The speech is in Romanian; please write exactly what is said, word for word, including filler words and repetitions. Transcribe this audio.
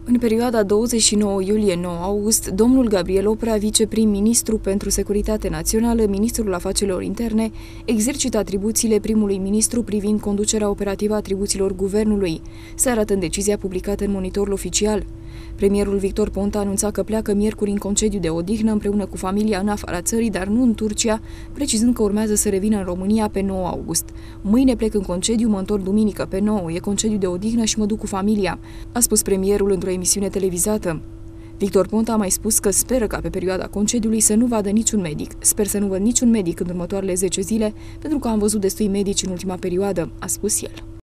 În perioada douăzeci și nouă iulie - nouă august, domnul Gabriel Oprea, viceprim-ministru pentru Securitate Națională, ministrul afacerilor interne, exercită atribuțiile primului ministru privind conducerea operativă a atribuțiilor guvernului, se arată în decizia publicată în Monitorul Oficial. Premierul Victor Ponta anunța că pleacă miercuri în concediu de odihnă împreună cu familia în afara țării, dar nu în Turcia, precizând că urmează să revină în România pe nouă august. Mâine plec în concediu, mă întorc duminică pe nouă, e concediu de odihnă și mă duc cu familia, a spus premierul într-o emisiune televizată. Victor Ponta a mai spus că speră ca pe perioada concediului să nu vadă niciun medic. Sper să nu văd niciun medic în următoarele zece zile, pentru că am văzut destui medici în ultima perioadă, a spus el.